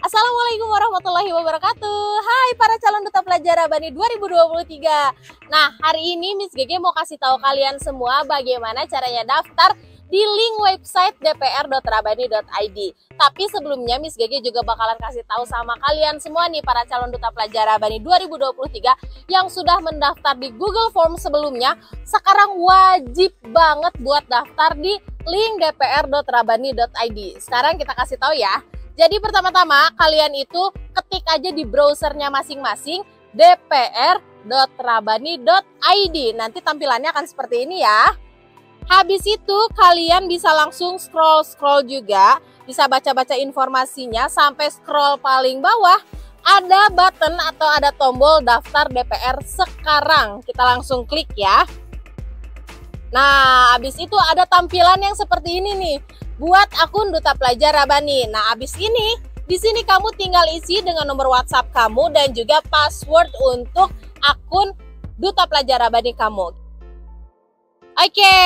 Assalamualaikum warahmatullahi wabarakatuh. Hai para calon duta pelajar Rabani 2023. Nah, hari ini Miss Gege mau kasih tahu kalian semua bagaimana caranya daftar di link website dpr.rabani.id. Tapi sebelumnya Miss Gege juga bakalan kasih tahu sama kalian semua nih para calon duta pelajar Rabani 2023 yang sudah mendaftar di Google Form sebelumnya, sekarang wajib banget buat daftar di link dpr.rabani.id. Sekarang kita kasih tahu ya. Jadi pertama-tama kalian itu ketik aja di browsernya masing-masing dpr.rabani.id. Nanti tampilannya akan seperti ini ya. Habis itu kalian bisa langsung scroll juga, bisa baca-baca informasinya sampai scroll paling bawah. Ada button atau ada tombol daftar DPR sekarang. Kita langsung klik ya. Nah, habis itu ada tampilan yang seperti ini nih. Buat akun duta pelajar Rabani. Nah, habis ini di sini kamu tinggal isi dengan nomor WhatsApp kamu dan juga password untuk akun duta pelajar Rabani kamu. Oke,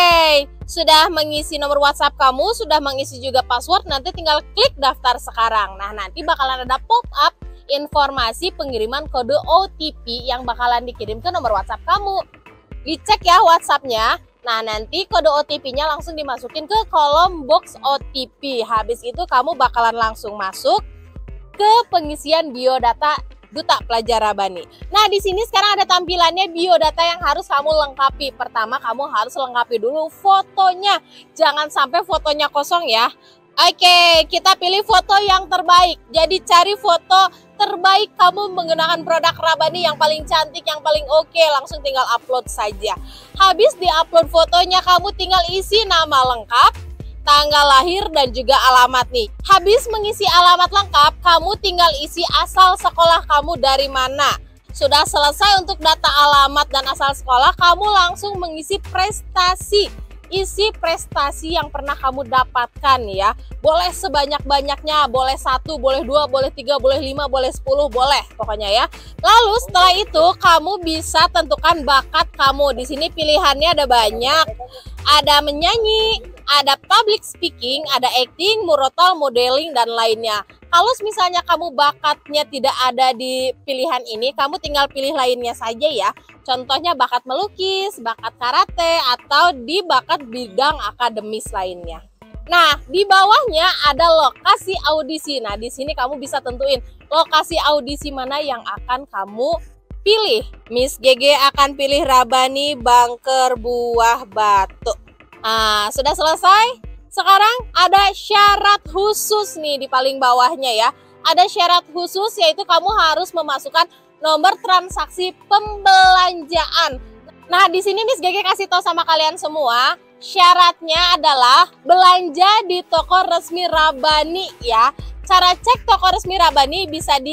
sudah mengisi nomor WhatsApp kamu, sudah mengisi juga password, nanti tinggal klik daftar sekarang. Nah, nanti bakalan ada pop-up informasi pengiriman kode OTP yang bakalan dikirim ke nomor WhatsApp kamu. Dicek ya WhatsApp-nya. Nah, nanti kode OTP-nya langsung dimasukin ke kolom box OTP. Habis itu kamu bakalan langsung masuk ke pengisian biodata duta pelajar Rabani. Nah, di sini sekarang ada tampilannya biodata yang harus kamu lengkapi. Pertama, kamu harus lengkapi dulu fotonya. Jangan sampai fotonya kosong ya. Oke, kita pilih foto yang terbaik. Jadi cari foto terbaik kamu menggunakan produk Rabani yang paling cantik, yang paling oke. Langsung tinggal upload saja. Habis di-upload fotonya, kamu tinggal isi nama lengkap, tanggal lahir, dan juga alamat nih. Habis mengisi alamat lengkap, kamu tinggal isi asal sekolah kamu dari mana. Sudah selesai untuk data alamat dan asal sekolah, kamu langsung mengisi prestasi. Isi prestasi yang pernah kamu dapatkan ya. Boleh sebanyak-banyaknya, boleh 1, boleh 2, boleh 3, boleh 5, boleh 10, boleh pokoknya ya. Lalu setelah itu kamu bisa tentukan bakat kamu. Di sini pilihannya ada banyak. Ada menyanyi, ada public speaking, ada acting, murotal, modeling, dan lainnya. Kalau misalnya kamu bakatnya tidak ada di pilihan ini, kamu tinggal pilih lainnya saja ya. Contohnya bakat melukis, bakat karate, atau di bakat bidang akademis lainnya. Nah, di bawahnya ada lokasi audisi. Nah, di sini kamu bisa tentuin lokasi audisi mana yang akan kamu pilih. Miss Gege akan pilih Rabani Bangker Buah Batu. Nah, sudah selesai. Sekarang ada syarat khusus nih di paling bawahnya ya. Ada syarat khusus yaitu kamu harus memasukkan nomor transaksi pembelanjaan. Nah, di sini Miss Gege kasih tahu sama kalian semua, syaratnya adalah belanja di toko resmi Rabani ya. Cara cek toko resmi Rabani bisa di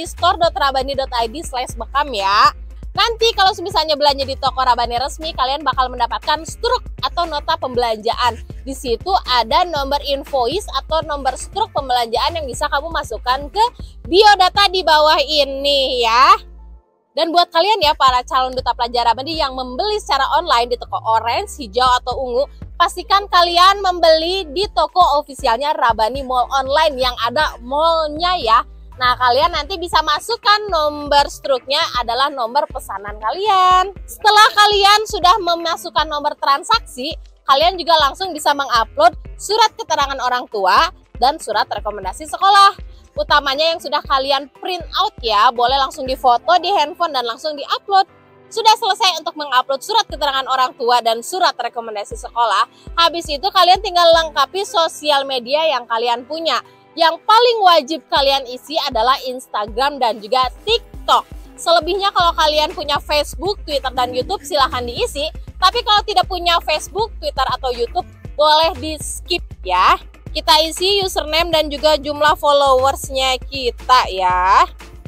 store.rabani.id/bekam ya. Nanti kalau misalnya belanja di toko Rabani resmi, kalian bakal mendapatkan struk atau nota pembelanjaan. Di situ ada nomor invoice atau nomor struk pembelanjaan yang bisa kamu masukkan ke biodata di bawah ini ya. Dan buat kalian ya para calon duta pelajar Rabani yang membeli secara online di toko orange, hijau, atau ungu, pastikan kalian membeli di toko ofisialnya Rabani Mall Online yang ada mallnya ya. Nah, kalian nanti bisa masukkan nomor struknya adalah nomor pesanan kalian. Setelah kalian sudah memasukkan nomor transaksi, kalian juga langsung bisa mengupload surat keterangan orang tua dan surat rekomendasi sekolah. Utamanya yang sudah kalian print out ya, boleh langsung difoto di handphone dan langsung diupload. Sudah selesai untuk mengupload surat keterangan orang tua dan surat rekomendasi sekolah. Habis itu kalian tinggal lengkapi sosial media yang kalian punya. Yang paling wajib kalian isi adalah Instagram dan juga TikTok. Selebihnya kalau kalian punya Facebook, Twitter, dan YouTube silahkan diisi. Tapi kalau tidak punya Facebook, Twitter, atau YouTube boleh di skip ya. Kita isi username dan juga jumlah followersnya kita ya.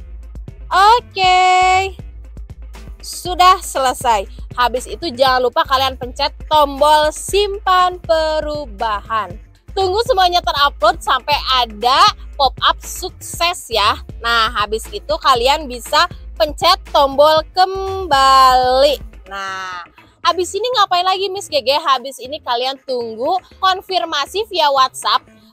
Oke. Sudah selesai. Habis itu jangan lupa kalian pencet tombol simpan perubahan. Tunggu semuanya terupload sampai ada pop-up sukses ya. Nah, habis itu kalian bisa pencet tombol kembali. Nah, habis ini ngapain lagi Miss Gege? Habis ini kalian tunggu konfirmasi via WhatsApp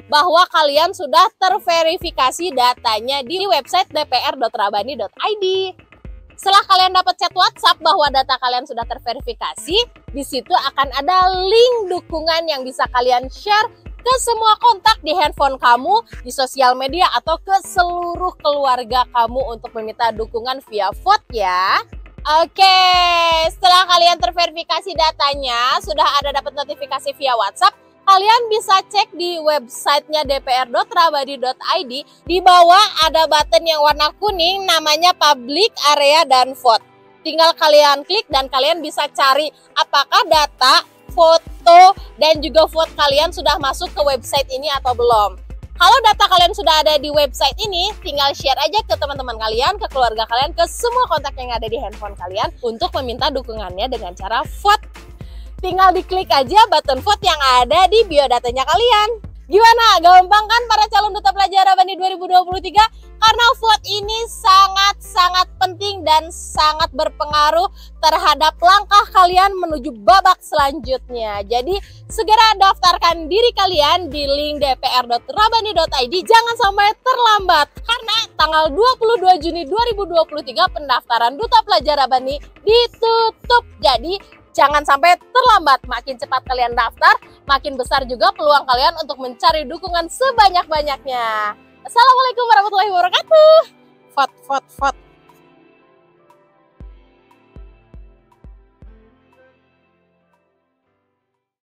bahwa kalian sudah terverifikasi datanya di website dpr.rabani.id. Setelah kalian dapat chat WhatsApp bahwa data kalian sudah terverifikasi, di situ akan ada link dukungan yang bisa kalian share ke semua kontak di handphone kamu, di sosial media, atau ke seluruh keluarga kamu untuk meminta dukungan via vote ya. Oke, setelah kalian terverifikasi datanya, sudah ada dapat notifikasi via WhatsApp, kalian bisa cek di websitenya dpr.rabani.id. Di bawah ada button yang warna kuning namanya public area dan vote. Tinggal kalian klik dan kalian bisa cari apakah data, foto, dan juga vote kalian sudah masuk ke website ini atau belum. Kalau data kalian sudah ada di website ini, tinggal share aja ke teman-teman kalian, ke keluarga kalian, ke semua kontak yang ada di handphone kalian untuk meminta dukungannya dengan cara vote. Tinggal diklik aja button vote yang ada di biodatanya kalian. Gimana? Gampang kan para calon duta pelajar Rabani 2023? Karena vote ini sangat-sangat penting dan sangat berpengaruh terhadap langkah kalian menuju babak selanjutnya. Jadi segera daftarkan diri kalian di link dpr.rabani.id. Jangan sampai terlambat karena tanggal 22 Juni 2023 pendaftaran duta pelajar Rabani ditutup. Jadi jangan sampai terlambat, makin cepat kalian daftar, makin besar juga peluang kalian untuk mencari dukungan sebanyak-banyaknya. Assalamualaikum warahmatullahi wabarakatuh. Vote, vote, vote.